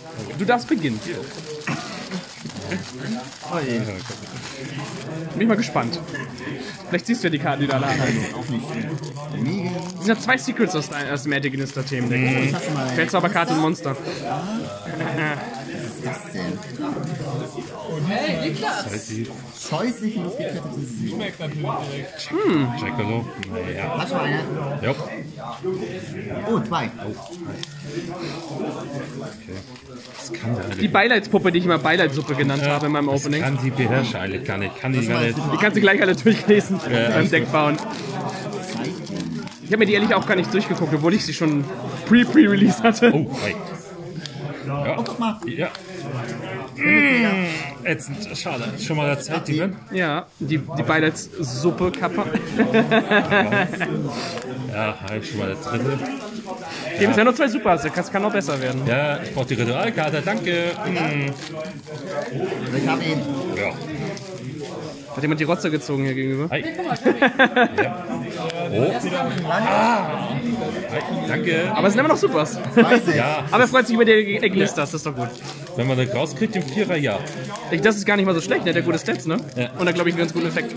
Du darfst beginnen. Oh je. Bin ich mal gespannt. Vielleicht siehst du ja die Karten, die da lagen. Auch nicht. Mega. Es sind ja 2 Secrets aus dem Antigonister-Themendeck. Feldzauberkarte und Monster. Was ist das denn? Hey, Niklas! Scheußlich muskelkette zu sehen. Schmeckt natürlich direkt. Jackalo. Naja. Hast du eine? Ja. Oh, 2. Das kann sie Die Beileidspuppe, die ich immer Beileidsuppe genannt habe in meinem Opening. kann sie beherrschen eigentlich gar nicht. Kann die gar nicht. Die kannst du gleich alle durchlesen beim Deck bauen. Ich habe mir die ehrlich auch gar nicht durchgeguckt, obwohl ich sie schon pre-release hatte. Oh, hey. Ja. Oh, guck mal. Ja. Ätzend. Schade. Schon mal der Zeit, die werden. Ja, die Beileidssuppe-Kappa. Ja, halt schon mal der dritte. Hier sind ja nur 2 Supers, das kann noch besser werden. Ja, ich brauche die Ritualkarte. Danke. Ich hab ihn. Ja. Hat jemand die Rotze gezogen hier gegenüber? Hi. Ja. Oh. Ah. Hi. Danke. Aber es sind immer noch Supers. Weiß ich. Ja, Aber er freut sich über die Egglistas, das ist doch gut. wenn man das rauskriegt im Vierer, ja. Das ist gar nicht mal so schlecht, der hat ja gute Stats, ne? Ja. Und da glaube ich einen ganz guten Effekt.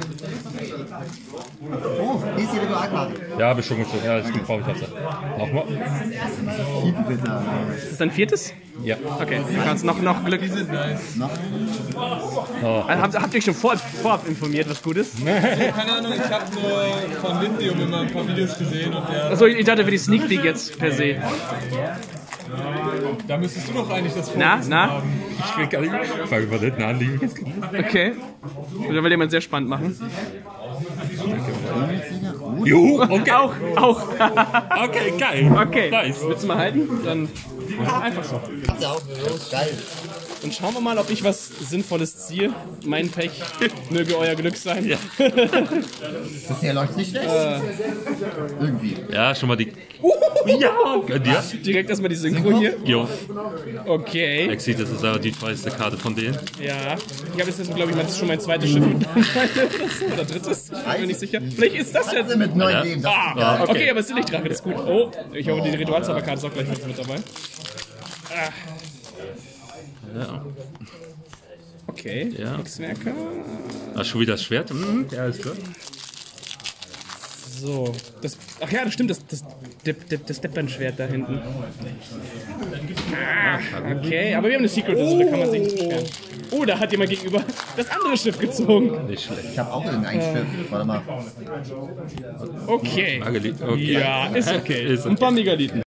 Oh, hier ist die Ritualkarte. Ja, habe ich schon gezogen. Ja, das brauche ich das. Nochmal. Bitte. Ist das dein 4.? Ja. Okay, du kannst noch Glück. Noch? Habt ihr euch schon vorab informiert, was gut ist? Keine Ahnung, ich habe nur von Lithium immer ein paar Videos gesehen und der. Achso, ich dachte für die Sneak Peek jetzt per se. Da müsstest du doch eigentlich das Na? Vorwissen haben. Ich will gar nicht. Fangen wir nicht an, liebe jetzt. Okay. Oder will jemand sehr spannend machen? Jo, okay. Auch. Okay, geil. Okay. Nice. Willst du mal halten? Dann einfach so. Habt ihr auch? Geil. Und schauen wir mal, ob ich was Sinnvolles ziehe. Mein Pech möge euer Glück sein. Ja. Das hier läuft nicht schlecht. Irgendwie. Ja, schon mal die. Ja. Gönn dir. Direkt erstmal die Synchro hier. Jo. Okay. Exit, das ist aber die teuerste Karte von denen. Ja. Ich habe jetzt, glaube ich, schon mein zweites Schiff. Oder drittes. Ich bin mir nicht sicher. Vielleicht ist das jetzt. Mit 9 Leben. Das ist geil. Okay, aber es ist Lichtdrache, das ist gut. Oh, ich hoffe, die Ritualzauberkarte ist auch gleich mit dabei. Ja. Okay, Ja. Hexwerker. Ah, schon wieder das Schwert? Ja, ist gut. So. Ach ja, das stimmt, das Deppern-Schwert da hinten. Okay, aber wir haben eine Secret, also da kann man sich nicht beschweren. Oh, da hat jemand gegenüber das andere Schiff gezogen. Nicht schlecht. Ich habe auch irgendein Schiff. Warte mal. Okay. Margalit, okay. Ja, ist okay. Ist okay. Ein paar Megaliten.